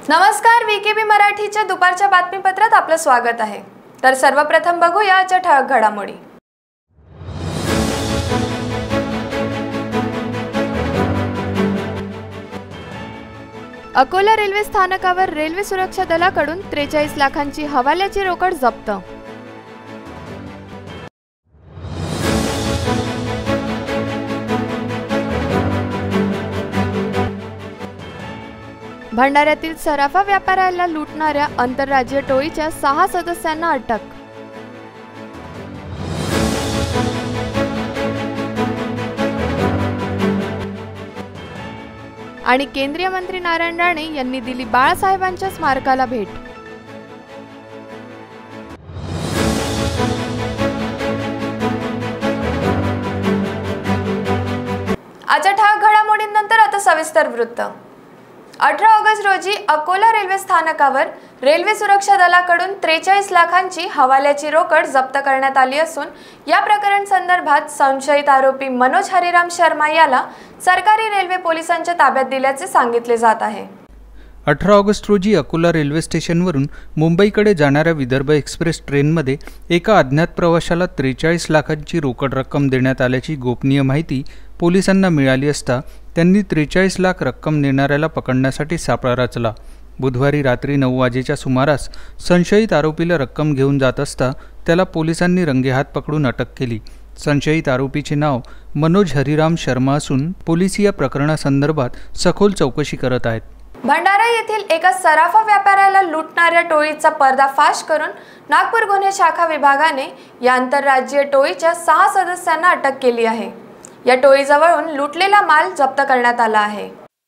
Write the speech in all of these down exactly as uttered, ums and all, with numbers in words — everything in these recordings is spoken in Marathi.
नमस्कार, वीकेबी मराठीच्या दुपारच्या बातमीपत्रात आपलं स्वागत आहे। तर सर्वप्रथम बघूया आजच्या ठळक घडामोडी। अकोला रेल्वे स्थानकावर रेल्वे सुरक्षा दलाकडून त्रेचाळीस लाखांची हवाल्याची रोकड जप्त। भंडाऱ्यातील सराफा व्यापाऱ्याला लुटणाऱ्या आंतरराज्यीय टोळीच्या सहा सदस्यांना अटक। आणि केंद्रीय मंत्री नारायण राणे यांनी दिली बाळासाहेबांच्या स्मारकाला भेट। आजच्या ठळक घडामोडींनंतर आता सविस्तर वृत्त। अठरा ऑगस्ट रोजी अकोला रेल्वे स्थानकावर रेल्वे सुरक्षा दलाकडून त्रेचाळीस लाखांची हवाल्याची रोकड जप्त करण्यात आली असून या प्रकरण संदर्भात संशयित आरोपी मनोज हरिराम शर्मा याला सरकारी रेल्वे पोलिसांच्या ताब्यात दिल्याचे सांगितले जात आहे। अठरा ऑगस्ट रोजी अकोला रेल्वे स्टेशनवरून मुंबईकडे जाणाऱ्या विदर्भ एक्सप्रेस ट्रेनमध्ये एका अज्ञात प्रवाशाला त्रेचाळीस लाखांची रोकड रक्कम देण्यात आल्याची गोपनीय माहिती पोलिसांना मिळाली असता त्यांनी त्रेचाळीस लाख रक्कम नेणाऱ्याला पकडण्यासाठी सापळा रचला। बुधवारी रात्री नऊ वाजेच्या सुमारास संशयित आरोपीला रक्कम घेऊन जात असता त्याला पोलिसांनी रंगेहात पकडून अटक केली। संशयित आरोपीचे नाव मनोज हरिराम शर्मा असून पोलीस या प्रकरणासंदर्भात सखोल चौकशी करत आहेत। भंडारा येथील एका सराफा व्यापाऱ्याला लुटणाऱ्या टोळीचा पर्दाफाश करून नागपूर गुन्हे शाखा विभागाने या आंतरराज्यीय टोळीच्या सहा सदस्यांना अटक केली आहे। या टोळीजवळून लुटलेला माल जप्त करण्यात आला आहे।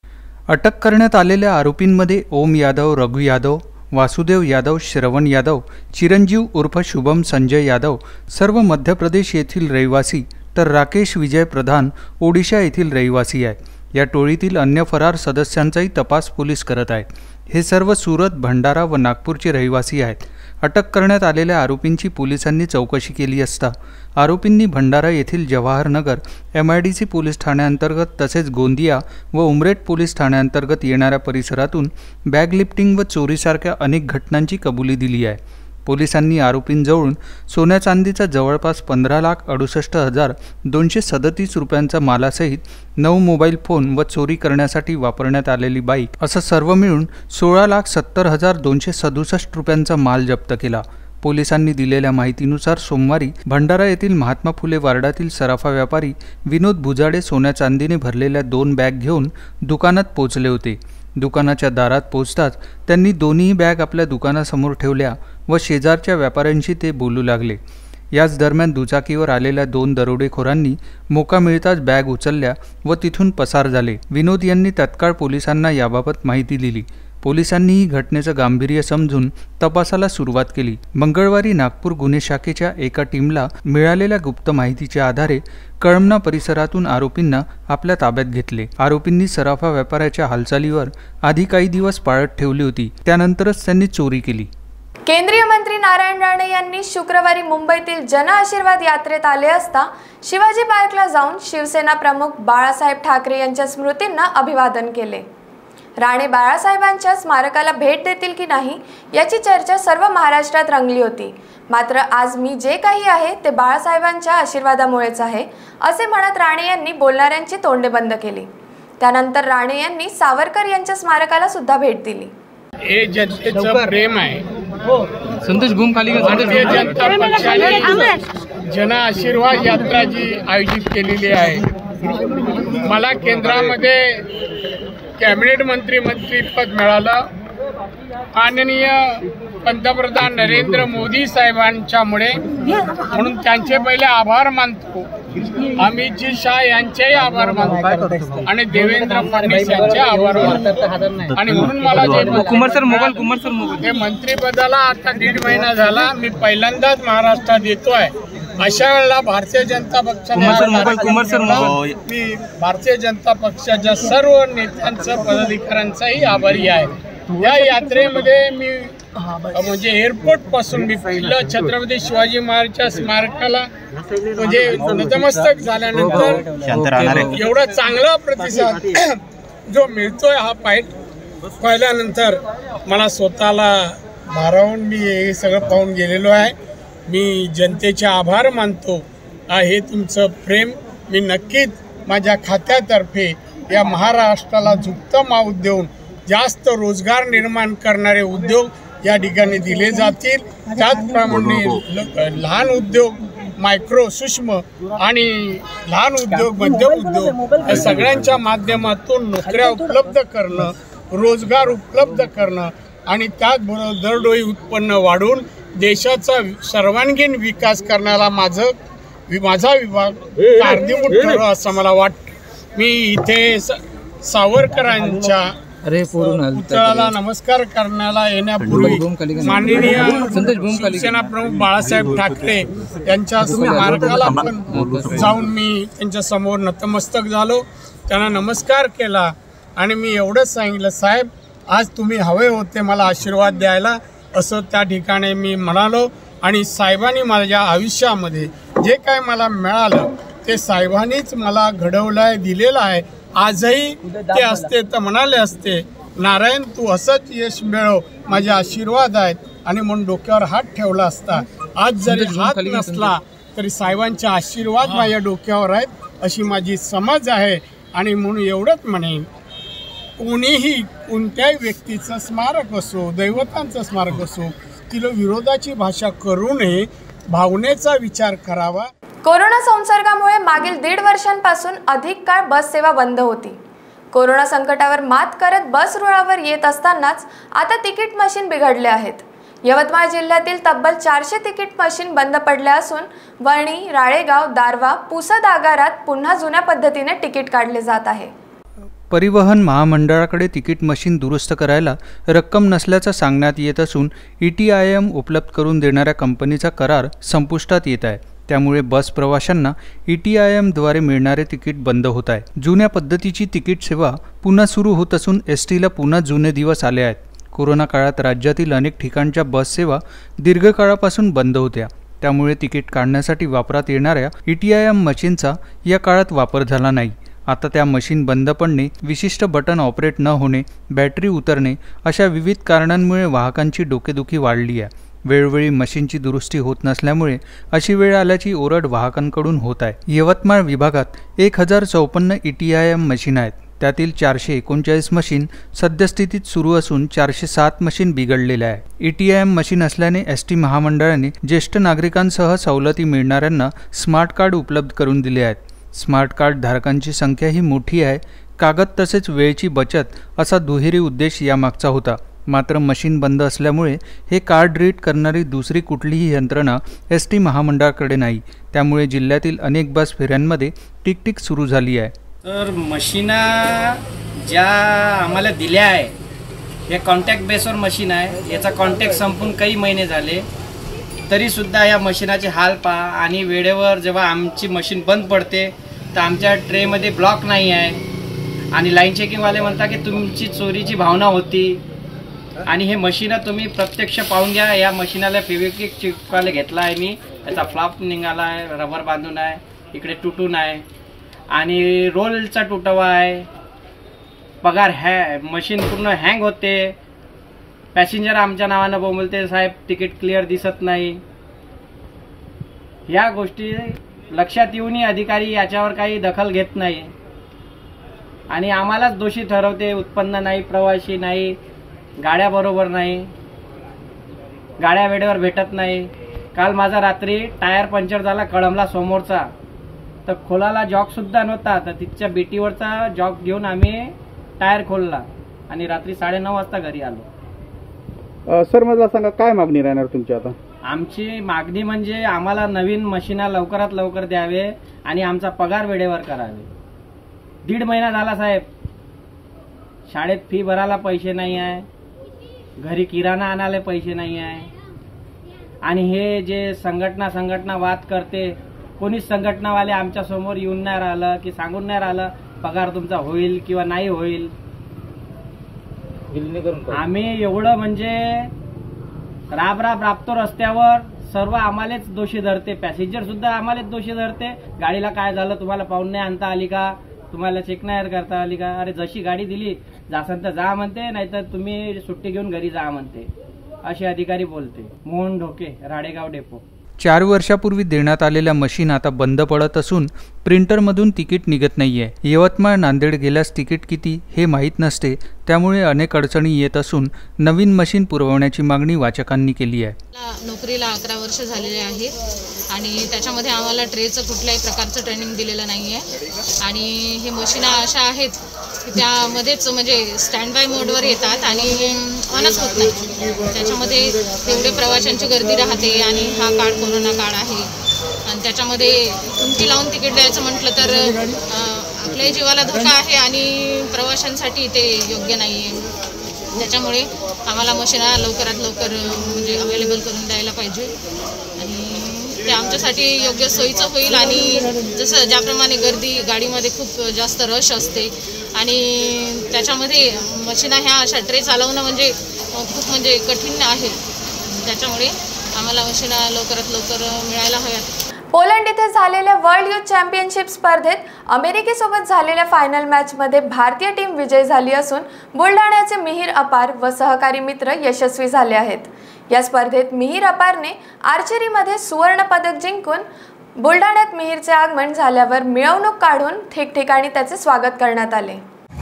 अटक करण्यात आलेल्या आरोपींमध्ये ओम यादव, रघु यादव, वासुदेव यादव, श्रवण यादव, चिरंजीव उर्फ शुभम संजय यादव सर्व मध्य प्रदेश येथील रहिवासी तर राकेश विजय प्रधान ओडिशा येथील रहिवासी आहे। या टोळीतील अन्य फरार सदस्यांचाही तपास पोलीस करत आहेत। हे सर्व सुरत, भंडारा व नागपूरचे रहिवासी आहेत। अटक करण्यात आलेल्या आरोपींची पोलिसांनी चौकशी केली असता आरोपींनी भंडारा येथील Jawaharnagar M I D C police ठाण्याअंतर्गत तसेच गोंदिया व उमरेड पोलीस ठाण्याअंतर्गत येणाऱ्या परिसरातून बॅग लिफ्टिंग व चोरीसारख्या अनेक घटनांची कबुली दिली आहे। पोलिसांनी आरोपींजवळून सोन्या चांदीचा जवळपास पंधरा लाख अडुसष्ट हजार दोनशे सदतीस रुपयांचा मालासहित नऊ मोबाईल फोन व चोरी करण्यासाठी वापरण्यात आलेली बाईक असं सर्व मिळून सोळा लाख सत्तर हजार दोनशे सदुसष्ट रुपयांचा माल जप्त केला। पोलिसांनी दिलेल्या माहितीनुसार सोमवारी भंडारा येथील महात्मा फुले वार्डातील सराफा व्यापारी विनोद भुजाडे सोन्या चांदीने भरलेल्या दोन बॅग घेऊन दुकानात पोहोचले होते। दुकानाच्या दारात पोहोचताच त्यांनी दोन्ही बॅग आपल्या दुकानासमोर ठेवल्या व शेजारच्या व्यापाऱ्यांशी ते बोलू लागले। याच दरम्यान दुचाकीवर आलेल्या दोन दरोडेखोरांनी मोका मिळताच बॅग उचलल्या व तिथून पसार झाले। विनोद यांनी तत्काळ पोलिसांना याबाबत माहिती दिली। पोलिसांनीही घटनेचं गांभीर्य समजून तपासाला सुरुवात केली। मंगळवारी नागपूर गुन्हे शाखेच्या एका टीमला मिळालेल्या गुप्त माहितीच्या आधारे कळमना परिसरातून आरोपींना आपल्या ताब्यात घेतले। आरोपींनी सराफा व्यापाऱ्याच्या हालचालीवर आधी काही दिवस पाळत ठेवली होती, त्यानंतरच त्यांनी चोरी केली। केंद्रीय मंत्री नारायण राणे यांनी शुक्रवारी मुंबईतील जन आशीर्वाद यात्रेत आले असता शिवाजी पार्कला जाऊन शिवसेना प्रमुख बाळासाहेब ठाकरे यांच्या स्मृतींना अभिवादन केले। राणे बाळासाहेबांच्या स्मारकाला भेट देतील की नाही याची चर्चा सर्व महाराष्ट्रात रंगली होती। मात्र आज मी जे काही आहे ते बाळासाहेबांच्या आशीर्वादामुळेच आहे असे म्हणत राणे यांनी बोलणाऱ्यांची तोंडे बंद केली। त्यानंतर राणे यांनी सावरकर यांच्या स्मारकाला सुद्धा भेट दिली। हे जनतेचं प्रेम आहे। संतोष घुम खाली भारतीय जनता पक्षाने जन आशीर्वाद यात्रा जी आयोजित केलेली आहे, मला केंद्रामध्ये कॅबिनेट मंत्री मंत्रीपद मिळालं। माननीय पंतप्रधान नरेंद्र मोदी साहेबांच्यामुळे, म्हणून त्यांचे पहिले आभार मानतो। अमितजी शाह यांचेही आभार मानतो आणि देवेंद्र फडणवीस यांचे आभार मानतो। आणि म्हणून मला जे Kumar sir mobile Kumar sir mobile हे मंत्रिपदाला आता दीड महिना झाला, मी पहिल्यांदाच महाराष्ट्रात येतोय। अशा वेळेला भारतीय जनता पक्षाने मी भारतीय जनता पक्षाच्या सर्व नेत्यांचं पदाधिकाऱ्यांचाही आभारी आहे। या यात्रेमध्ये मी म्हणजे एअरपोर्ट पासून मी पहिलं छत्रपती शिवाजी महाराजांच्या स्मारकाला म्हणजे नतमस्तक झाल्यानंतर एवढा चांगला प्रतिसाद जो मिळतोय हा पाहिजे पाहिल्यानंतर मला स्वतःला भारावून मी हे सगळं पाहून गेलेलो आहे. मी जनतेचे आभार मानतो. हे तुमचं प्रेम मी नक्कीच माझ्या खात्यातर्फे या महाराष्ट्राला झुकतं माऊत देऊन जास्त रोजगार निर्माण करणारे उद्योग या ठिकाणी दिले जातील. त्याचप्रमाणे लहान उद्योग, मायक्रो, सूक्ष्म आणि लहान उद्योग, मध्यम उद्योग या सगळ्यांच्या माध्यमातून नोकऱ्या उपलब्ध करणं, रोजगार उपलब्ध करणं आणि त्याचबरोबर दरडोई उत्पन्न वाढवून देशाचा सर्वांगीण विकास करण्याला माझं माझा विभाग कारणीभूत ठरव असं मला वाटतं. मी इथे सावरकरांच्या पुतळ्याला नमस्कार करण्याला येण्यापूर्वी माननीय शिवसेना प्रमुख बाळासाहेब ठाकरे यांच्या स्मारकाला पण जाऊन मी त्यांच्या समोर नतमस्तक झालो, त्यांना नमस्कार केला आणि मी एवढंच सांगितलं, साहेब आज तुम्ही हवे होते मला आशीर्वाद द्यायला असं त्या ठिकाणी मी म्हणालो. आणि साहेबांनी माझ्या आयुष्यामध्ये जे काय मला मिळालं ते साहेबांनीच मला घडवलं आहे, दिलेलं आहे. आजही ते असते तर म्हणाले असते, नारायण तू असंच यश मिळव, माझे आशीर्वाद आहेत, आणि म्हणून डोक्यावर हात ठेवला असता. आज जरी हात नसला तरी साहेबांचे आशीर्वाद माझ्या डोक्यावर आहेत अशी माझी समज आहे. आणि म्हणून एवढंच म्हणेन, कोणीही कोणत्याही व्यक्तीचं स्मारक असो, दैवतांचं स्मारक असो, तिला विरोधाची भाषा करू नये, भावनेचा विचार करावा. कोरोना संसर्गामुळे मागील दीड वर्षांपासून अधिक काळ बस सेवा बंद होती. कोरोना संकटावर मात करत बस रुळावर येत असतानाच आता तिकीट मशीन बिघडले आहेत. यवतमाळ जिल्ह्यातील तब्बल चारशे तिकीट मशीन बंद पडल्या असून वळणी, राळेगाव, दारवा, पुसद आगारात पुन्हा जुन्या पद्धतीने तिकीट काढले जात आहे. परिवहन महामंडळाकडे तिकीट मशीन दुरुस्त करायला रक्कम नसल्याचं सांगण्यात येत असून ई टी आय एम उपलब्ध करून देणाऱ्या कंपनीचा करार संपुष्टात येत आहे. त्यामुळे बस प्रवाशांना ई टी आय एमद्वारे मिळणारे तिकीट बंद होत आहे. जुन्या पद्धतीची तिकीट सेवा पुन्हा सुरू होत असून एस टीला पुन्हा जुने दिवस आले आहेत. कोरोना काळात राज्यातील अनेक ठिकाणच्या बस सेवा दीर्घकाळापासून बंद होत्या. त्यामुळे तिकीट काढण्यासाठी वापरात येणाऱ्या ई टी आय एम मशीनचा या काळात वापर झाला नाही. आता त्या मशीन बंद पडणे, विशिष्ट बटन ऑपरेट न होणे, बॅटरी उतरणे अशा विविध कारणांमुळे वाहकांची डोकेदुखी वाढली आहे. वेळोवेळी मशीनची दुरुस्ती होत नसल्यामुळे अशी वेळ आल्याची ओरड वाहकांकडून होत आहे. यवतमाळ विभागात एक हजार चौपन्न E T I M machine आहेत. त्यातील चारशे एकोणचाळीस मशीन सद्यस्थितीत सुरू असून चारशे सात मशीन बिघडलेल्या आहे. E T I M machine असल्याने एस टी महामंडळाने ज्येष्ठ नागरिकांसह सवलती मिळणाऱ्यांना स्मार्ट कार्ड उपलब्ध करून दिले आहेत. स्मार्ट कार्ड धारकांची संख्या ही मोठी आहे. कागद तसेच वेळेची बचत असा दुहेरी उद्देश यामागचा होता. मात्र मशीन बंद असल्यामुळे हे कार्ड रीड करणारी दुसरी कुठलीही यंत्रणा एस टी महामंडळाकडे नाही. त्यामुळे जिल्ह्यातील अनेक बस फेऱ्यांमध्ये टिकटिक सुरू झाली आहे. तर मशीना ज्या आम्हाला दिल्या आहे हे कॉन्टॅक्ट बेसवर मशीन आहे. याचा कॉन्टॅक्ट संपून काही महिने झाले तरीसुद्धा या मशीनाचे हाल पहा. आणि वेळेवर जेव्हा आमची मशीन बंद पडते तर आमच्या ट्रेमध्ये ब्लॉक नाही आहे आणि लाईन चेकिंगवाले म्हणतात की तुमची चोरीची भावना होती. आणि हे मशीन तुम्ही प्रत्यक्ष पाहून घ्या. या मशीनाला फेविक्विक चिपकायला घेतला आहे मी. याचा फ्लॉप निघाला आहे, रबर बांधून आहे, इकडे तुटून आहे आणि रोलचा तुटवा आहे. पगार हॅ मशीन पूर्ण हँग होते. पॅसेंजर आमच्या नावानं बोलते, साहेब तिकीट क्लिअर दिसत नाही. या गोष्टी लक्षात येऊनही अधिकारी याच्यावर काही दखल घेत नाही आणि आम्हालाच दोषी ठरवते. उत्पन्न नाही, प्रवासी नाही, गाड्या बरोबर नाही, गाड्या वेळेवर भेटत नाही. काल माझा रात्री टायर पंक्चर झाला कळमला समोरचा, तर खोलाला जॉकसुद्धा नव्हता. तर तिच्या बेटीवरचा जॉक घेऊन आम्ही टायर खोलला आणि रात्री साडेनऊ वाजता घरी आलो. सर मला सांगा काय मागणी राहणार तुमची आता? आमची मागणी म्हणजे आम्हाला नवीन मशीना लवकरात लवकर द्यावे आणि आमचा पगार वेळेवर करावे. दीड महिना झाला साहेब, शाळेत फी भरायला पैसे नाही आहे, घरी किराणा आणायला पैसे नाही आहे. आणि हे जे संघटना संघटना वाद करते, कोणीच संघटनावाले आमच्या समोर येऊन नाही राहिलं की सांगून नाही राहिलं पगार तुमचा होईल किंवा नाही होईल. आम्ही एवढं म्हणजे राब राब राबतो रस्त्यावर, सर्व आम्हालाच दोषी धरते. पॅसेंजर सुद्धा आम्हालाच दोषी धरते. गाडीला काय झालं, तुम्हाला पाहून नाही आणता आली का, तुम्हाला चेक नाही करता आली का. अरे जशी गाडी दिली जासन तर जा म्हणते, नाहीतर तुम्ही सुट्टी घेऊन घरी जा म्हणते, असे अधिकारी बोलते. मोहन ढोके, राडेगाव डेपो. चार वर्षापूर्वी देण्यात आलेल्या मशीन आता बंद पडत असून प्रिंटरमधून तिकीट निघत नाहीये. यवतमाळ नांदेड गेल्यास तिकीट किती हे माहीत नसते, त्यामुळे अनेक अडचणी येत असून नवीन मशीन पुरवण्याची मागणी वाचकांनी केली आहे. नोकरीला अकरा वर्ष झालेले आहेत आणि त्याच्यामध्ये आम्हाला ट्रेचं कुठल्याही प्रकारचं ट्रेनिंग दिलेलं नाही आहे आणि हे मशीन अशा आहेत की त्यामध्येच म्हणजे स्टँड बाय मोडवर येतात आणि ऑनच होत नाही. त्याच्यामध्ये तेवढे प्रवाशांची गर्दी राहते आणि हा काळ कोरोना काळ आहे आणि त्याच्यामध्ये तुमची लावून तिकीट द्यायचं म्हटलं तर आपल्या जीवाला धोका आहे आणि प्रवाशांसाठी ते योग्य नाही आहे. त्याच्यामुळे आम्हाला मशीना लवकरात लवकर म्हणजे अवेलेबल करून द्यायला पाहिजे आणि ते आमच्यासाठी योग्य सोयीचं होईल. आणि जसं ज्याप्रमाणे गर्दी गाडीमध्ये खूप जास्त रश असते आणि त्याच्यामध्ये मशीना ह्या अशा ट्रे चालवणं म्हणजे खूप म्हणजे कठीण आहे. त्याच्यामुळे आम्हाला मशीना लवकरात लवकर मिळायला हव्यात. पोलंड येथे झालेल्या वर्ल्ड युथ चॅम्पियनशिप स्पर्धेत अमेरिकेसोबत झालेल्या फायनल मॅचमध्ये भारतीय टीम विजयी झाली असून बुलढाण्याचे मिहीर अपार व सहकारी मित्र यशस्वी झाले आहेत. या स्पर्धेत मिहीर अपारने आर्चरीमध्ये सुवर्ण पदक जिंकून बुलढाण्यात मिहीरचे आगमन झाल्यावर मिरवणूक काढून ठिकठिकाणी त्याचे स्वागत करण्यात आले.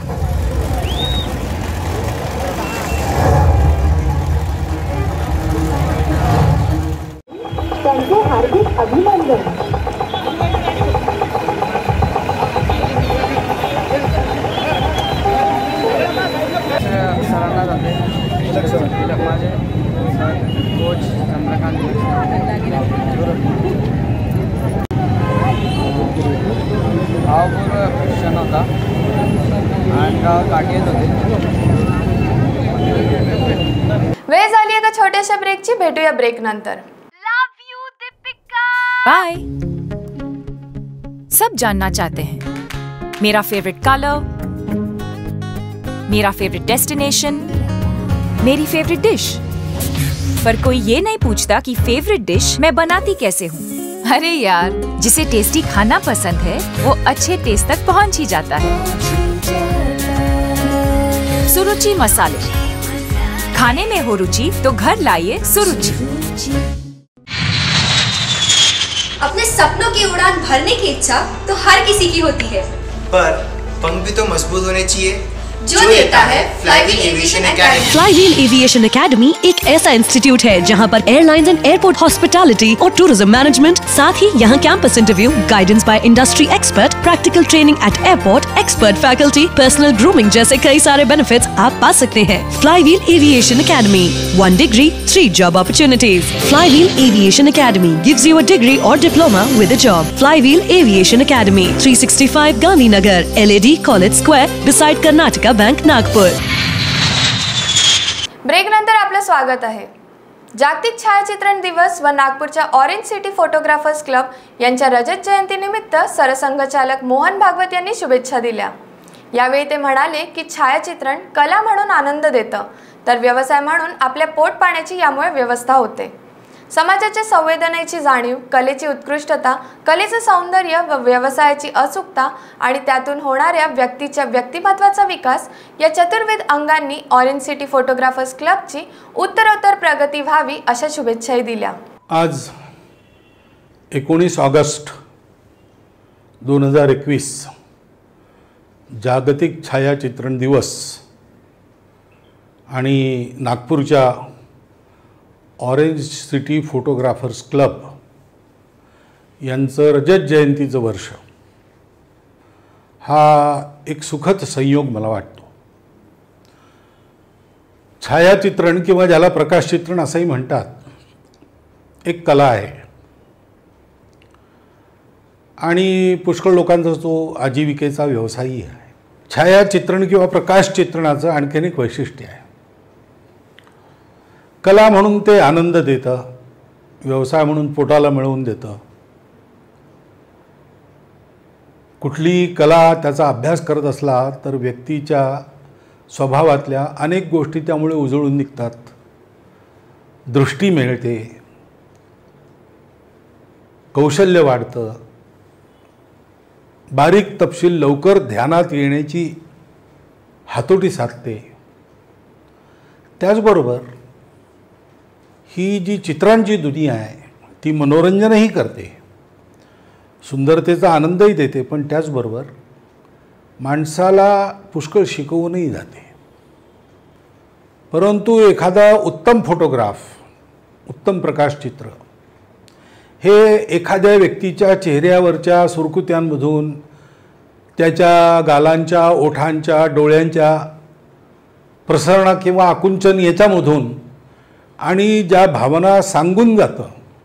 त्यांचे हार्दिक अभिनंदन. सरांना जाते माझे कोच चंद्रकांत गाव पूर्ण ख्रिश्चन होता आणि गाव काठी येत होते. वेळ झाली एका छोट्याशा ब्रेकची. भेटूया ब्रेक नंतर. बाय. सब जानना चाहते हैं मेरा फेवरेट कलर, मेरा फेवरेट डेस्टिनेशन, मेरी फेवरेट डिश, पर कोई ये नहीं पूछता कि फेवरेट डिश मैं बनाती कैसे हूँ. अरे यार, जिसे टेस्टी खाना पसंद है वो अच्छे टेस्ट तक पहुँच ही जाता है. सुरुचि मसाले, खाने में हो रुचि तो घर लाइए सुरुचि. अपने सपनों की उड़ान भरने की इच्छा तो हर किसी की होती है, पर पंख भी तो मजबूत होने चाहिए, जो देता है Flywheel Aviation Academy. Flywheel Aviation Academy एक ऐसा इंस्टीट्यूट है जहां पर एयरलाइंस एंड एयरपोर्ट हॉस्पिटैलिटी और टूरिज्म मैनेजमेंट, साथ ही यहां campus interview, guidance by industry expert, practical training at airport, expert faculty, personal grooming जैसे कई सारे बेनिफिट्स आप पा सकते हैं. Flywheel Aviation Academy, one degree three job opportunities. Flywheel Aviation Academy gives you a degree और diploma with a job. Flywheel Aviation academy, three sixty five Gandhinagar, L A D college square, beside Karnataka bank, Nagpur. Break नंतर आपलं स्वागत आहे. जागतिक छायाचित्रण दिवस व नागपूरच्या ऑरेंज सिटी फोटोग्राफर्स क्लब यांच्या रजत जयंतीनिमित्त सरसंघचालक मोहन भागवत यांनी शुभेच्छा दिल्या. यावेळी ते म्हणाले की छायाचित्रण कला म्हणून आनंद देतं, तर व्यवसाय म्हणून आपल्या पोट पाण्याची यामुळे व्यवस्था होते. समाजाच्या संवेदनेची जाणीव, कलेची उत्कृष्टता, कलेचं सौंदर्य व व्यवसायाची अचूकता आणि त्यातून होणाऱ्या व्यक्तीच्या व्यक्तिमत्वाचा विकास या चतुर्विध अंगांनी ऑरेंज सिटी फोटोग्राफर्स क्लबची उत्तरोत्तर प्रगती व्हावी अशा शुभेच्छाही दिल्या. आज एकोणीस ऑगस्ट दोन हजार एकवीस जागतिक छायाचित्रण दिवस आणि नागपूरच्या ऑरेंज सिटी फोटोग्राफर्स क्लब यांचं रजत जयंतीचं वर्ष हा एक सुखद संयोग मला वाटतो. छायाचित्रण किंवा ज्याला प्रकाशचित्रण असंही म्हणतात, एक कला आहे आणि पुष्कळ लोकांचा तो आजीविकेचा व्यवसायही आहे. छायाचित्रण किंवा प्रकाशचित्रणाचं आणखीन एक वैशिष्ट्य आहे. कला म्हणून ते आनंद देतं, व्यवसाय म्हणून पोटाला मिळवून देतं. कुठली कला त्याचा अभ्यास करत असला तर व्यक्तीच्या स्वभावातल्या अनेक गोष्टी त्यामुळे उजळून निघतात. दृष्टी मिळते, कौशल्य वाढतं, बारीक तपशील लवकर ध्यानात येण्याची हातोटी साधते. त्याचबरोबर ही जी चित्रांची दुनिया आहे ती मनोरंजनही करते, सुंदरतेचा आनंदही देते, पण त्याचबरोबर माणसाला पुष्कळ शिकवूनही जाते. परंतु एखादा उत्तम फोटोग्राफ, उत्तम प्रकाशचित्र हे एखाद्या व्यक्तीच्या चेहऱ्यावरच्या सुरकुत्यांमधून, त्याच्या गालांच्या, ओठांच्या, डोळ्यांच्या प्रसरणा किंवा आकुंचन याच्यामधून आणि ज्या भावना सांगून जातं,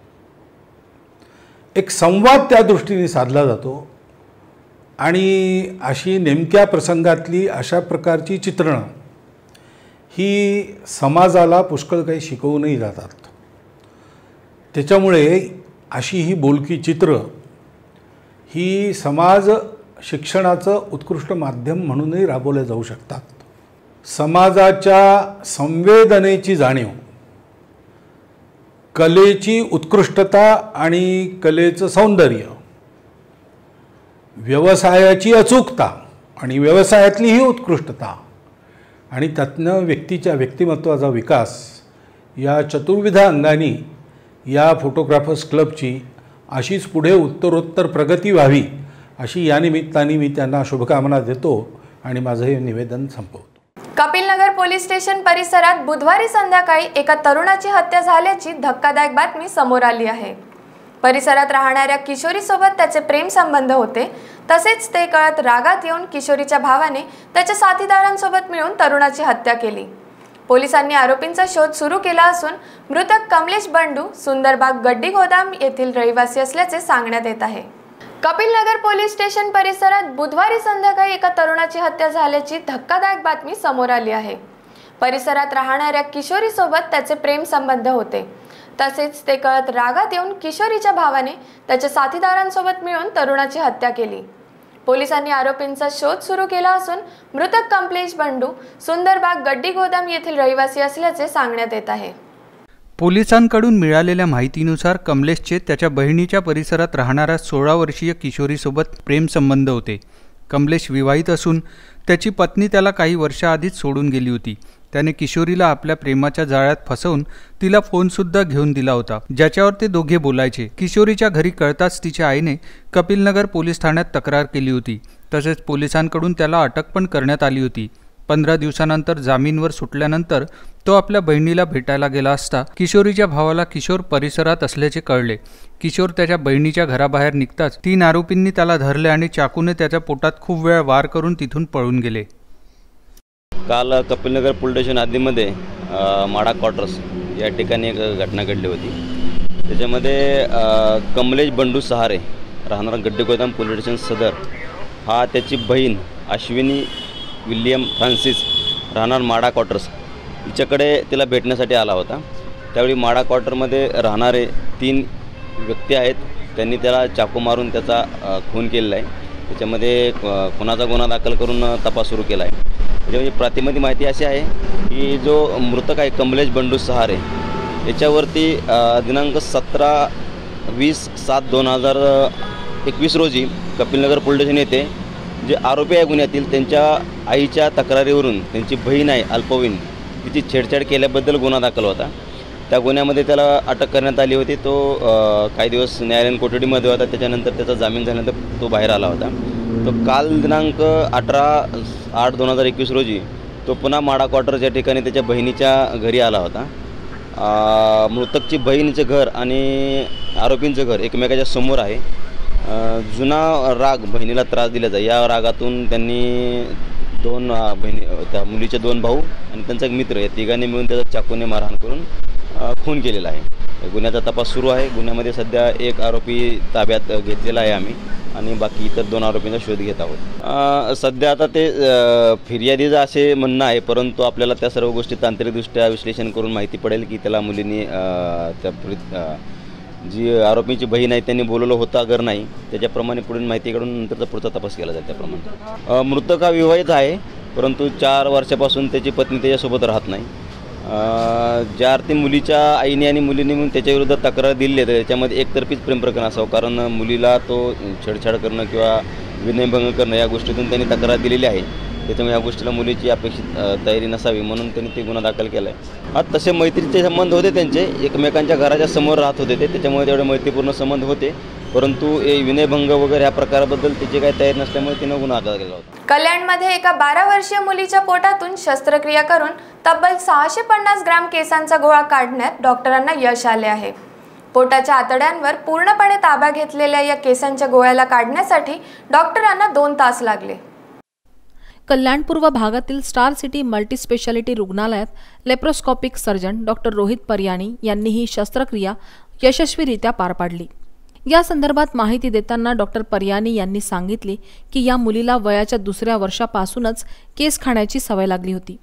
एक संवाद त्या दृष्टीने साधला जातो. आणि अशी नेमक्या प्रसंगातली अशा प्रकारची चित्रणं ही समाजाला पुष्कळ काही शिकवूनही जातात. त्याच्यामुळे अशी ही बोलकी चित्र ही समाज शिक्षणाचं उत्कृष्ट माध्यम म्हणूनही राबवल्या जाऊ शकतात. समाजाच्या संवेदनेची जाणीव, कलेची उत्कृष्टता आणि कलेचं सौंदर्य, व्यवसायाची अचूकता आणि व्यवसायातली ही उत्कृष्टता आणि त्यातनं व्यक्तीच्या व्यक्तिमत्वाचा विकास या चतुर्विध अंगांनी या फोटोग्राफर्स क्लबची अशीच पुढे उत्तरोत्तर प्रगती व्हावी अशी या निमित्ताने मी त्यांना शुभकामना देतो आणि माझं हे निवेदन संपवतो. कपिलनगर पोलीस स्टेशन परिसरात बुधवारी संध्याकाळी एका तरुणाची हत्या झाल्याची धक्कादायक बातमी समोर आली आहे. परिसरात राहणाऱ्या किशोरीसोबत त्याचे प्रेम संबंध होते. तसेच ते कळत रागात येऊन किशोरीच्या भावाने त्याच्या साथीदारांसोबत मिळून तरुणाची हत्या केली. पोलिसांनी आरोपींचा शोध सुरू केला असून मृतक कमलेश बंडू सुंदरबाग गड्डी गोदाम येथील रहिवासी असल्याचे सांगण्यात येत आहे. कपिलनगर पोलीस स्टेशन परिसरात बुधवारी संध्याकाळी एका तरुणाची हत्या झाल्याची धक्कादायक बातमी समोर आली आहे. परिसरात राहणाऱ्या किशोरीसोबत त्याचे प्रेम संबंध होते. तसेच ते कळत रागात येऊन किशोरीच्या भावाने त्याच्या साथीदारांसोबत मिळून तरुणाची हत्या केली. पोलिसांनी आरोपींचा शोध सुरू केला असून मृतक कमलेश बंडू सुंदरबाग गड्डी गोदाम येथील रहिवासी असल्याचे सांगण्यात येत आहे. पोलिसांकडून मिळालेल्या माहितीनुसार कमलेशचे त्याच्या बहिणीच्या परिसरात राहणाऱ्या सोळा वर्षीय किशोरीसोबत प्रेमसंबंध होते. कमलेश विवाहित असून त्याची पत्नी त्याला काही वर्षाआधीच सोडून गेली होती. त्याने किशोरीला आपल्या प्रेमाच्या जाळ्यात फसवून तिला फोनसुद्धा घेऊन दिला होता, ज्याच्यावर ते दोघे बोलायचे. किशोरीच्या घरी कळताच तिच्या आईने कपिलनगर पोलीस ठाण्यात तक्रार केली होती. तसेच पोलिसांकडून त्याला अटक पण करण्यात आली होती. पंधरा दिवसानंतर जामीनवर सुटल्यानंतर तो आपल्या बहिणीला भेटायला गेला असता किशोरीच्या भावाला किशोर परिसरात असल्याचे कळले. किशोर त्याच्या बहिणीच्या घराबाहेर निघताच तीन आरोपींनी त्याला धरले आणि चाकूने त्याच्या पोटात खूप वेळ वार करून तिथून पळून गेले. काल कपिलनगर पोलीस स्टेशन हद्दीमध्ये माडा क्वार्टर्स या ठिकाणी एक घटना घडली होती. त्याच्यामध्ये कमलेश बंडू सहारे राहणारा गड्डी गोदाम पोलीस स्टेशन सदर हा त्याची बहीण अश्विनी विल्यम फ्रान्सिस राहणार माडा क्वार्टर्स हिच्याकडे तिला भेटण्यासाठी आला होता. त्यावेळी माडा क्वार्टरमध्ये राहणारे तीन व्यक्ती आहेत, त्यांनी त्याला चाकू मारून त्याचा खून केलेला आहे. त्याच्यामध्ये खुनाचा गुन्हा दाखल करून तपास सुरू केला आहे. त्याच्यामध्ये प्राथमिक माहिती अशी आहे की जो मृतक आहे कमलेश बंडू सहारे याच्यावरती दिनांक सतरा वीस सात दोन हजार एकवीस रोजी कपिलनगर पोलीस स्टेशन येथे जे आरोपी आहे गुन्ह्यातील त्यांच्या आईच्या तक्रारीवरून त्यांची बहीण आहे अल्पवयीन तिची छेडछाड केल्याबद्दल गुन्हा दाखल होता. त्या गुन्ह्यामध्ये त्याला अटक करण्यात आली होती. तो काही दिवस न्यायालयीन कोठडीमध्ये होता. त्याच्यानंतर त्याचा जामीन झाल्यानंतर तो बाहेर आला होता. तो काल दिनांक अठरा आठ दोन हजार एकवीस रोजी तो पुन्हा माडा क्वार्टर्स या ठिकाणी त्याच्या बहिणीच्या घरी आला होता. मृतकची बहिणीचं घर आणि आरोपींचं घर एकमेकाच्या समोर आहे. जुना राग बहिणीला त्रास दिल्याचा या रागातून त्यांनी दोन बहिणी त्या मुलीचे दोन भाऊ आणि त्यांचा एक मित्र या तिघांनी मिळून त्याचा चाकूने मारहाण करून खून केलेला आहे. गुन्ह्याचा तपास सुरू आहे. गुन्ह्यामध्ये सध्या एक आरोपी ताब्यात घेतलेला आहे आम्ही आणि बाकी इतर दोन आरोपींचा शोध घेत आहोत. सध्या आता ते फिर्यादीचं असे म्हणणं आहे, परंतु आपल्याला त्या सर्व गोष्टी तांत्रिकदृष्ट्या विश्लेषण करून माहिती पडेल की त्याला मुलींनी त्या जी आरोपींची बहीण आहे त्यांनी बोलवलं होतं अगर नाही त्याच्याप्रमाणे पुढील माहिती काढून नंतरचा पुढचा तपास केला जाईल. त्याप्रमाणे मृतक हा विवाहित आहे, परंतु चार वर्षापासून त्याची पत्नी त्याच्यासोबत राहत नाही. ज्या अर्थी मुलीच्या आईने आणि मुलींनी म्हणून त्याच्याविरुद्ध तक्रार दिली आहे त्याच्यामध्ये एकतर्फीच प्रेम प्रकरण असावं, कारण मुलीला तो छेडछाड करणं किंवा विनयभंग करणं या गोष्टीतून त्यांनी तक्रार दिलेली आहे. त्याच्यामुळे ह्या गोष्टीला मुलीची अपेक्षित तयारी नसावी म्हणून त्यांनी ते गुन्हा दाखल केला आहे. हा तसे मैत्रीचे संबंध होते, त्यांचे एकमेकांच्या घराच्या समोर राहत होते ते, त्याच्यामुळे तेवढे मैत्रीपूर्ण संबंध होते, परंतु हे विनयभंग वगैरे ह्या प्रकाराबद्दल तिची काही तयारी नसल्यामुळे तिनं गुन्हा दाखल केला होता. कल्याणमध्ये एका बारा वर्षीय मुलीच्या पोटातून शस्त्रक्रिया करून तब्बल सहाशे पन्नास ग्रॅम केसांचा गोळा काढण्यात डॉक्टरांना यश आले आहे. पोटाच्या आतड्यांवर पूर्णपणे ताबा घेतलेल्या या केसांच्या गोळ्याला काढण्यासाठी डॉक्टरांना दोन तास लागले. कल्याण पूर्व भागातील स्टार सिटी मल्टीस्पेशालिटी रुग्णालयात laparoscopic surgeon doctor Rohit Paryani यांनी ही शस्त्रक्रिया यशस्वीरित्या पार पाडली. या संदर्भात माहिती देताना डॉक्टर पर्याणी यांनी सांगितले की या मुलीला वयाच्या दुसऱ्या वर्षापासूनच केस खाण्याची सवय लागली होती.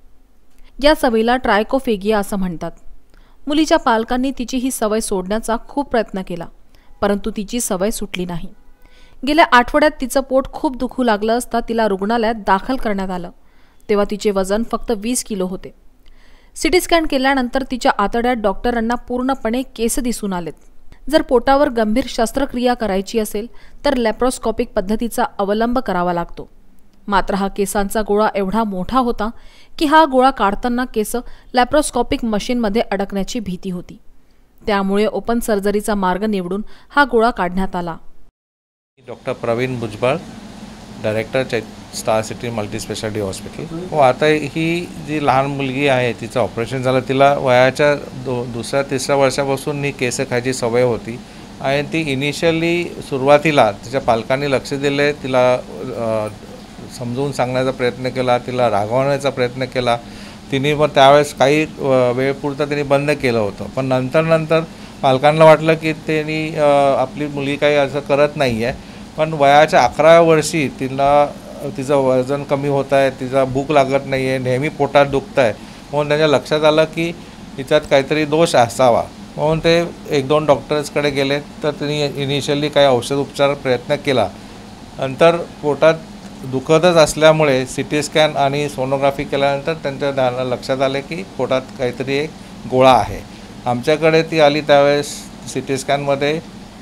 या सवयीला ट्रायकोफेगिया असं म्हणतात. मुलीच्या पालकांनी तिची ही सवय सोडण्याचा खूप प्रयत्न केला, परंतु तिची सवय सुटली नाही. गेल्या आठवड्यात तिचं पोट खूप दुखू लागलं असता तिला रुग्णालयात दाखल करण्यात आलं. तेव्हा तिचे वजन फक्त वीस किलो होते. सिटी स्कॅन केल्यानंतर तिच्या आतड्यात डॉक्टरांना पूर्णपणे केस दिसून आलेत. जर पोटावर गंभीर शस्त्रक्रिया करायची असेल तर लॅप्रोस्कोपिक पद्धतीचा अवलंब करावा लागतो. मात्र हा केसांचा गोळा एवढा मोठा होता की हा गोळा काढताना केस लॅप्रोस्कोपिक मशीनमध्ये अडकण्याची भीती होती. त्यामुळे ओपन सर्जरीचा मार्ग निवडून हा गोळा काढण्यात आला. डॉक्टर प्रवीण भुजबळ, डायरेक्टर चै स्टार सिटी मल्टीस्पेशालिटी हॉस्पिटल. हो, आता ही जी लहान मुलगी आहे तिचं ऑपरेशन झालं. तिला वयाच्या दो दुसऱ्या तिसऱ्या वर्षापासून ही केस खायची सवय होती आणि ती इनिशियली सुरुवातीला तिच्या पालकांनी लक्ष दिले, तिला समजून सांगण्याचा प्रयत्न केला, तिला रागवण्याचा प्रयत्न केला. तिने मग त्यावेळेस काही वेळपुरतं तिने बंद केलं होतं, पण नंतर नंतर पालकांना वाटलं की त्यांनी आपली मुलगी काही असं करत नाही आहे. पण वयाच्या अकराव्या वर्षी तिला तिचं वजन कमी होत आहे, तिचा भूक लागत नाही आहे, नेहमी पोटात दुखत आहे, म्हणून त्यांच्या लक्षात आलं की तिच्यात काहीतरी दोष असावा. म्हणून ते एक दोन डॉक्टर्सकडे गेले, तर त्यांनी इनिशियली काही औषध उपचार प्रयत्न केला. नंतर पोटात दुखतच असल्यामुळे सी टी स्कॅन आणि सोनोग्राफी केल्यानंतर त्यांच्या लक्षात आले की पोटात काहीतरी एक गोळा आहे. आमच्याकडे ती आली त्यावेळेस सी टी स्कॅनमध्ये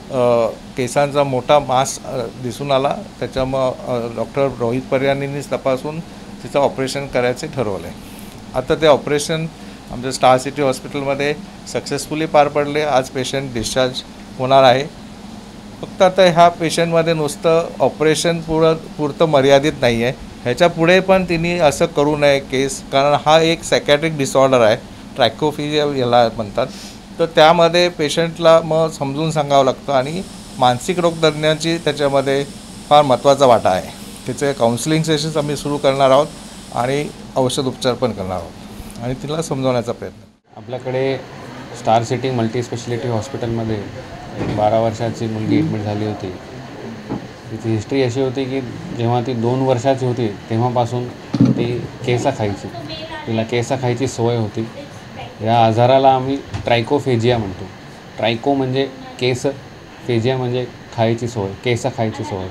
केसांचा मोठा मास दिसून आला. त्याच्यामुळं डॉक्टर रोहित पर्याणींनीच तपासून तिचं ऑपरेशन करायचे ठरवले. आता ते ऑपरेशन आमच्या स्टार सिटी हॉस्पिटलमध्ये सक्सेसफुली पार पडले. आज पेशंट डिस्चार्ज होणार आहे. फक्त आता ह्या पेशंटमध्ये नुसतं ऑपरेशन पुरं पुरतं मर्यादित नाही आहे, ह्याच्या पुढे पण तिने असं करू नये केस, कारण हा एक सायकॅट्रिक डिसऑर्डर आहे, ट्रायकोफिजिया याला म्हणतात. तर त्यामध्ये पेशंटला मग समजून सांगावं लागतं आणि मानसिक रोगतज्ञांची त्याच्यामध्ये फार महत्त्वाचा वाटा आहे. त्याचे काउन्सिलिंग सेशन्स आम्ही सुरू करणार आहोत आणि औषध उपचार पण करणार आहोत आणि तिला समजवण्याचा प्रयत्न. आपल्याकडे स्टार सिटी मल्टीस्पेशालिटी हॉस्पिटलमध्ये एक बारा वर्षाची मुलगी ॲडमिट झाली होती. तिची हिस्ट्री अशी होती की जेव्हा ती दोन वर्षाची होती तेव्हापासून ती केसा खायची, तिला केसा खायची सवय होती. या आजाराला आम्ही ट्रायकोफेजिया म्हणतो. ट्रायको म्हणजे केस, फेजिया म्हणजे खायची सवय, केसा खायची सवय.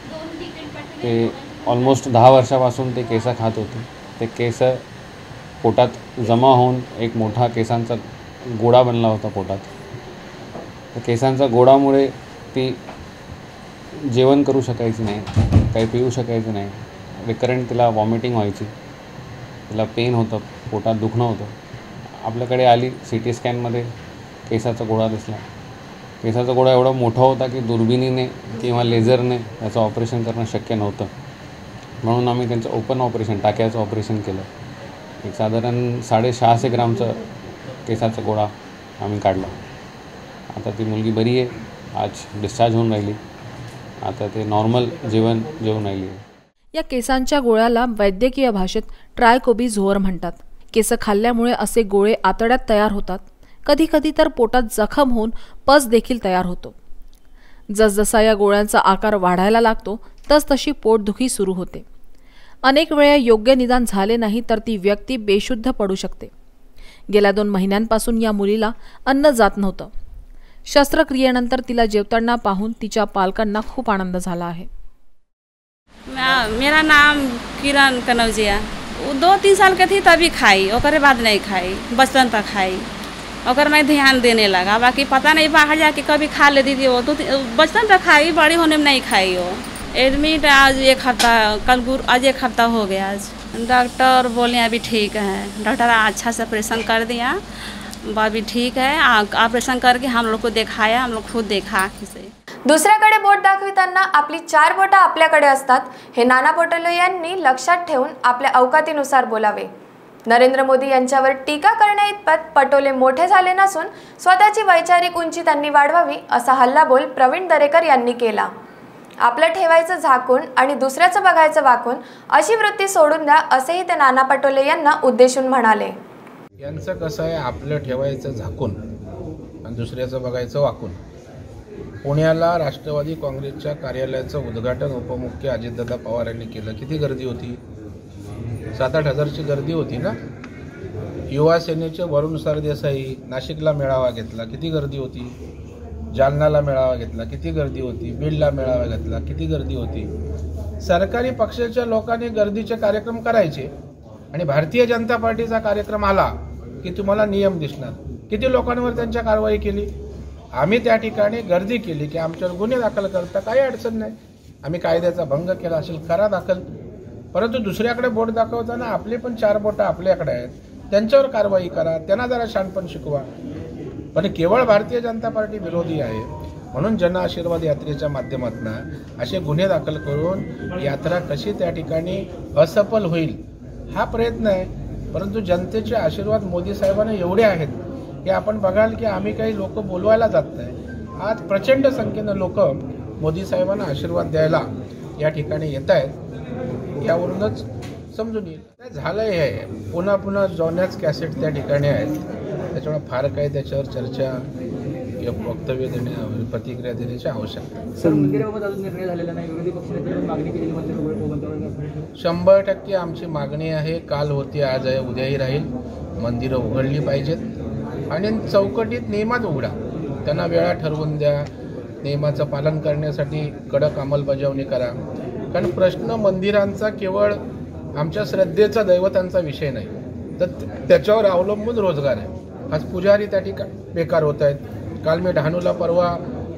ते ऑलमोस्ट दहा वर्षापासून ते केसा खात होते. ते केस पोटात जमा होऊन एक मोठा केसांचा गोळा बनला होता पोटात. त्या केसांचा गोळामुळे ती जेवण करू शकायची नाही, काही पिऊ शकायचं नाही. रिकरंट तिला वॉमिटिंग व्हायची, तिला पेन होतं, पोटात दुखणं होतं. आपल्याकडे आली, सी टी स्कॅनमध्ये केसाचा गोळा दिसला. केसाचा गोळा एवढा मोठा होता की दुर्बिणीने किंवा लेझरने त्याचं ऑपरेशन करणं शक्य नव्हतं. म्हणून आम्ही त्यांचं ओपन ऑपरेशन, टाक्याचं ऑपरेशन केलं. एक साधारण साडेसहाशे ग्रामचं केसाचा गोळा आम्ही काढला. आता ती मुलगी बरी आहे, आज डिस्चार्ज होऊन राहिली. आता ते नॉर्मल जेवण जेवून राहिली. या केसांच्या गोळ्याला वैद्यकीय भाषेत ट्रायकोबिझोअर म्हणतात. केस खाल्ल्यामुळे असे गोळे आतड्यात तयार होतात. कधी कधी तर पोटात जखम होऊन पस देखील तयार होतो. जसजसा या गोळ्यांचा आकार वाढायला लागतो तसतशी पोटदुखी सुरू होते. अनेक वेळा योग्य निदान झाले नाही तर ती व्यक्ती बेशुद्ध पडू शकते. गेल्या दोन महिन्यांपासून या मुलीला अन्न जात नव्हतं. शस्त्रक्रियेनंतर तिला जेवताना पाहून तिच्या पालकांना खूप आनंद झाला आहे. मेरा नाम किरण कनौजिया. दो तीन साल के थी तभी खाई, ओकरे बाद नहीं खाई, बचपन तक खाई. ओकर मैं ध्यान देने लगा, बाकी पता नहीं बाहर जाके कभी खा लेती थी वो. तो बचपन तक खाई, बड़ी होने में नहीं खाई वो. एडमिट आज एक हफ्ता, कल गुरु आज एक हफ्ता हो गया। आज डॉक्टर बोले अभी ठीक है, डॉक्टर अच्छा से ऑपरेशन कर दिया, अभी ठीक है। ऑपरेशन करके हम लोग को दिखाया, हम लोग खुद देखा आँखी से। दुसऱ्याकडे बोट दाखविताना आपली चार बोटं आपल्याकडे असतात हे नाना पटोले यांनी लक्षात ठेवून आपल्या अवकातीनुसार बोलावे। नरेंद्र मोदी यांच्यावर टीका करण्याइतपत पटोले मोठे झाले नसून स्वतःची वैचारिक उंची त्यांनी वाढवावी असा हल्लाबोल प्रवीण दरेकर यांनी केला। आपलं ठेवायचं झाकून आणि दुसऱ्याचं बघायचं वाकून अशी वृत्ती सोडून द्या असेही ते नाना पटोले यांना उद्देशून म्हणाले। यांचं कसं आहे, आपलं ठेवायचं झाकून आणि दुसऱ्याचं बघायचं वाकून। पुण्याला राष्ट्रवादी काँग्रेसच्या कार्यालयाचं उद्घाटन उपमुख्य अजितदादा पवार यांनी केलं। किती गर्दी होती? सात आठ हजारची गर्दी होती ना। युवा सेनेचे वरुण सरदेसाई नाशिकला मेळावा घेतला, किती गर्दी होती? जालनाला मेळावा घेतला, किती गर्दी होती? बीडला मेळावा घेतला, किती गर्दी होती? सरकारी पक्षाच्या लोकांनी गर्दीचे कार्यक्रम करायचे आणि भारतीय जनता पार्टीचा कार्यक्रम आला की तुम्हाला नियम दिसणार। किती लोकांवर त्यांच्या कारवाई केली? आम्ही त्या ठिकाणी गर्दी केली की आमच्यावर गुन्हे दाखल करता काही अडचण नाही, आम्ही कायद्याचा भंग केला असेल करा दाखल, परंतु दुसऱ्याकडे बोट दाखवताना आपले पण चार बोटं आपल्याकडे आहेत, त्यांच्यावर कारवाई करा, त्यांना जरा शहाणपण शिकवा। पण केवळ भारतीय जनता पार्टी विरोधी आहे म्हणून जन आशीर्वाद यात्रेच्या माध्यमातून असे गुन्हे दाखल करून यात्रा कशी त्या ठिकाणी असफल होईल हा प्रयत्न आहे। परंतु जनतेचे आशीर्वाद मोदी साहेबांना एवढे आहेत की आपण बघाल की आम्ही काही लोक बोलवायला जात नाही, आज प्रचंड संख्येनं लोक मोदी साहेबांना आशीर्वाद द्यायला या ठिकाणी येत आहेत, यावरूनच समजून येईल। झालंय आहे, पुन्हा पुन्हा जोन्याच कॅसेट त्या ठिकाणी आहेत, त्याच्यामुळे फार काही त्याच्यावर चर्चा किंवा वक्तव्य देण्या प्रतिक्रिया देण्याची आवश्यकता शंभर टक्के आमची मागणी आहे। काल होती, आज आहे, उद्याही राहील। मंदिरं उघडली पाहिजेत आणि चौकटीत नियमात उघडा, त्यांना वेळा ठरवून द्या, नियमाचं पालन करण्यासाठी कडक अंमलबजावणी करा। कारण प्रश्न मंदिरांचा केवळ आमच्या श्रद्धेचा दैवतांचा विषय नाही, तर त्याच्यावर अवलंबून रोजगार आहे। आज पुजारी त्या ठिकाणी बेकार होत आहेत। काल मी डहाणूला परवा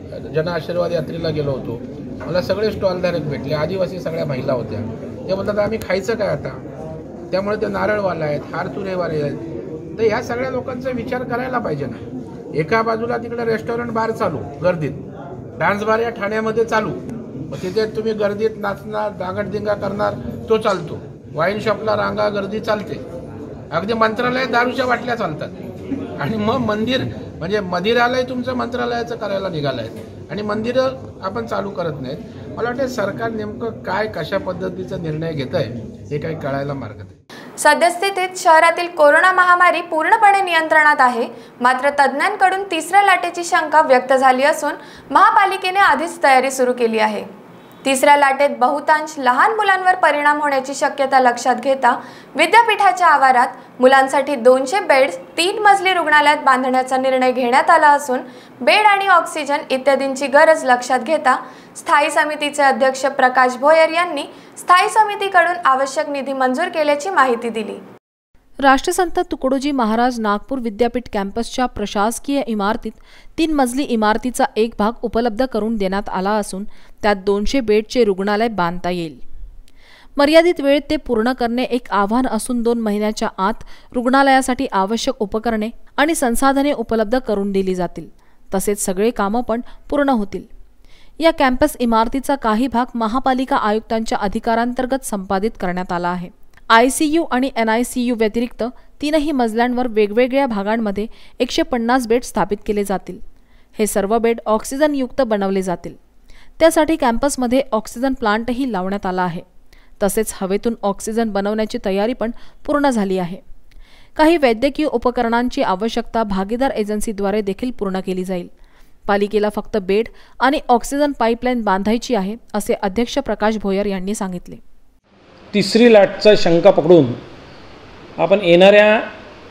जन आशीर्वाद यात्रेला गेलो होतो, मला सगळे स्टॉलधारक भेटले, आदिवासी सगळ्या महिला होत्या। ते बोलतात आम्ही खायचं काय आता, त्यामुळे ते नारळवाला आहेत, हार तुरेवाले आहेत। तर ह्या सगळ्या लोकांचा विचार करायला पाहिजे ना। एका बाजूला तिकडे रेस्टॉरंट बार चालू गर्दीत, डान्स बार या ठाण्यामध्ये चालू, मग तिथे तुम्ही गर्दीत नाचणार, दांगडदिंगा करणार, तो चालतो। वाईन शॉपला रांगा गर्दी चालते, अगदी मंत्रालयात दारूच्या बाटल्या चालतात। आणि मग मंदिर म्हणजे मंदिरालय तुमचं मंत्रालयाचं करायला निघालं आहे आणि मंदिरं आपण चालू करत नाहीत। मला वाटतं सरकार नेमकं काय कशा पद्धतीचा निर्णय घेत आहे हे काही कळायला मार्ग नाही। सद्यस्थितीत शहरातील कोरोना महामारी पूर्णपणे नियंत्रणात आहे, मात्र तज्ज्ञांकडून तिसऱ्या लाटेची शंका व्यक्त झाली असून महापालिकेने आधीच तयारी सुरू केली आहे। तिसऱ्या लाटेत बहुतांश लहान मुलांवर परिणाम होण्याची शक्यता लक्षात घेता विद्यापीठाच्या आवारात मुलांसाठी दोनशे बेड्स तीन मजली रुग्णालयात बांधण्याचा निर्णय घेण्यात आला असून बेड आणि ऑक्सिजन इत्यादींची गरज लक्षात घेता स्थायी समितीचे अध्यक्ष प्रकाश भोयर यांनी स्थायी समितीकडून आवश्यक निधी मंजूर केल्याची माहिती दिली। राष्ट्रसंत तुकडोजी महाराज नागपूर विद्यापीठ कॅम्पसच्या प्रशासकीय इमारतीत तीन मजली इमारतीचा एक भाग उपलब्ध करून देण्यात आला असून त्यात दोनशे बेडचे रुग्णालय बांधता येईल। मर्यादित वेळेत ते पूर्ण करणे एक आव्हान असून दोन महिन्याच्या आत रुग्णालयासाठी आवश्यक उपकरणे आणि संसाधने उपलब्ध करून दिली जातील, तसेच सगळे कामं पण पूर्ण होतील। या कॅम्पस इमारतीचा काही भाग महापालिका आयुक्तांच्या अधिकारांतर्गत संपादित करण्यात आला आहे। आयसीयू आणि एनआयसीयू व्यतिरिक्त तीनही मजल्यांवर वेगवेगळ्या भागांमध्ये एकशे पन्नास बेड स्थापित केले जातील। हे सर्व बेड ऑक्सिजनयुक्त बनवले जातील। त्यासाठी कॅम्पसमध्ये ऑक्सिजन प्लांटही लावण्यात आला आहे। तसेच हवेतून ऑक्सिजन बनवण्याची तयारी पण पूर्ण झाली आहे। काही वैद्यकीय उपकरणांची आवश्यकता भागीदार एजन्सीद्वारे देखील पूर्ण केली जाईल। पालिकेला फक्त बेड आणि ऑक्सिजन पाईपलाईन बांधायची आहे, असे अध्यक्ष प्रकाश भोयर यांनी सांगितले। तिसरी लाटचा शंका पकडून आपण येणाऱ्या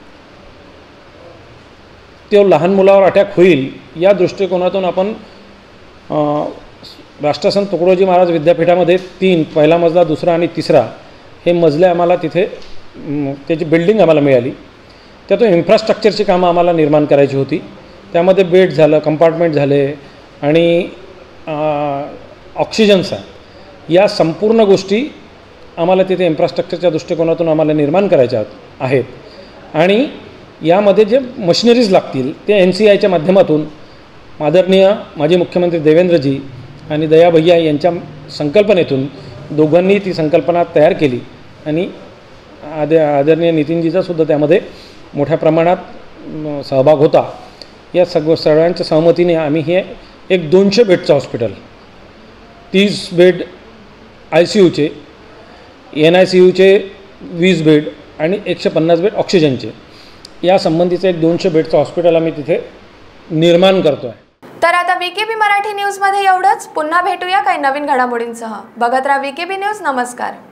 तो लहान मुलावर अटॅक होईल या दृष्टिकोनातून आपण राष्ट्रसंत तुकडोजी महाराज विद्यापीठामध्ये तीन पहिला मजला दुसरा आणि तिसरा हे मजले आम्हाला तिथे त्याची बिल्डिंग आम्हाला मिळाली। त्यातून इन्फ्रास्ट्रक्चरची कामं आम्हाला निर्माण करायची होती। त्यामध्ये बेड झालं, कंपार्टमेंट झाले आणि ऑक्सिजन्स आहे, या संपूर्ण गोष्टी आम्हाला तिथे इन्फ्रास्ट्रक्चरच्या दृष्टिकोनातून आम्हाला निर्माण करायच्या आहेत आणि यामध्ये जे मशिनरीज लागतील ते एन सी आयच्या माध्यमातून आदरणीय माजी मुख्यमंत्री देवेंद्रजी आणि दया भैया यांच्या संकल्पनेतून दोघांनी ती संकल्पना तयार केली आणि आद आदरणीय नितीनजीचा सुद्धा त्यामध्ये मोठ्या प्रमाणात सहभाग होता. या सगळं सर्वांच्या सहमतीने आम्ही हे एक दोनशे बेडचं हॉस्पिटल, तीस बेड आय सी यूचे, एन आय सी यूचे वीस बेड आणि एकशे पन्नास बेड ऑक्सिजनचे या संबंधीचं एक दोनशे बेडचं हॉस्पिटल आम्ही तिथे निर्माण करतो आहे. तर आता वीकेबी मराठी न्यूजमध्ये एवढंच. पुन्हा भेटूया काही नवीन घडामोडींसह. बघत राहा वीकेबी न्यूज. नमस्कार.